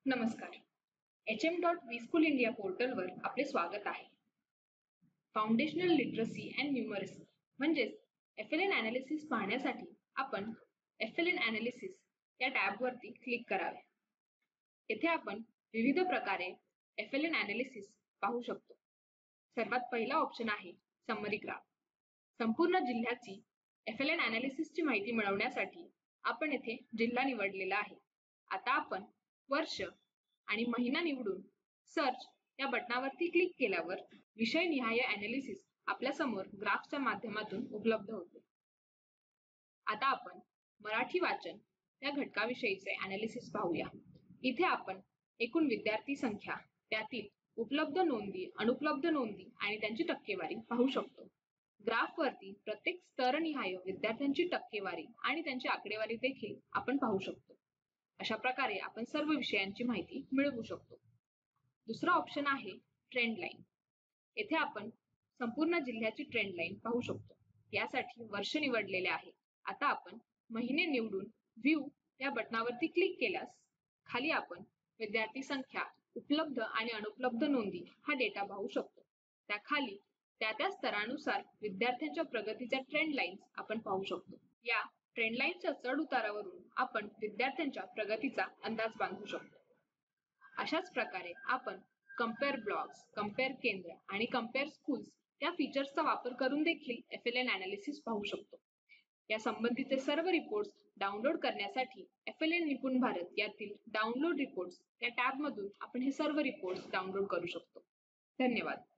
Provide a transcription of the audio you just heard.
नमस्कार. hm.vschool India पोर्टलवर आपले स्वागत आहे. फाउंडेशनल लिटरसी अँड न्यूमरसी म्हणजेच FLN अनालिसिस पाहण्यासाठी आपण FLN अनालिसिस या टॅबवरती क्लिक करावे. येथे आपण विविध प्रकारे FLN अनालिसिस पाहू शकतो. सर्वात पहिला ऑप्शन आहे समरी ग्राफ. संपूर्ण जिल्ह्याची FLN अनालिसिसची माहिती मिळवण्यासाठी आपण येथे जिल्हा निवडलेला आहे. आता आपण वर्ष आणि महिना निवडून सर्च या बटनावरती क्लिक केल्यावर विषयनिहाय अनालिसिस आपल्या समोर ग्राफच्या माध्यमातून उपलब्ध होते. आता आपण मराठी वाचन या घटकाविषयीचे अनालिसिस पाहूया. इथे आपण एकूण विद्यार्थी संख्या, त्यातील उपलब्ध नोंदी, अनुपलब्ध नोंदी आणि त्यांची टक्केवारी पाहू शकतो. ग्राफवरती प्रत्येक स्तरनिहाय विद्यार्थ्यांची टक्केवारी आणि त्यांची आकडेवारी देखील आपण पाहू शकतो. अशा प्रकारे आपण सर्व विषयांची माहिती मिळवू शकतो. दुसरा ऑप्शन आहे ट्रेंड लाईन. येथे आपण संपूर्ण जिल्ह्याची ट्रेंड लाईन पाहू शकतो. यासाठी वर्ष निवडलेले आहे. आता आपण महिने निवडून व्ह्यू या बटनावरती क्लिक केल्यास खाली आपण विद्यार्थी संख्या, उपलब्ध आणि अनुपलब्ध नोंदी हा डेटा पाहू शकतो. त्याखाली त्या स्तरानुसार विद्यार्थ्यांच्या प्रगतीच्या ट्रेंड लाईन्स आपण पाहू शकतो. या ट्रेंड लाईनच्या चढ उतारावरून आपण विद्यार्थ्यांच्या प्रगतीचा अंदाज बांधू शकतो. अशाच प्रकारे आपण कम्पेअर ब्लॉक्स, कम्पेअर केंद्र आणि कम्पेअर स्कूल्स या फीचर्सचा वापर करून देखील FLN अनालिसिस पाहू शकतो. या संबंधीचे सर्व रिपोर्ट्स डाउनलोड करण्यासाठी FLN निपुण भारत यातील डाउनलोड रिपोर्ट्स या टॅबमधून आपण हे सर्व रिपोर्ट्स डाउनलोड करू शकतो. धन्यवाद.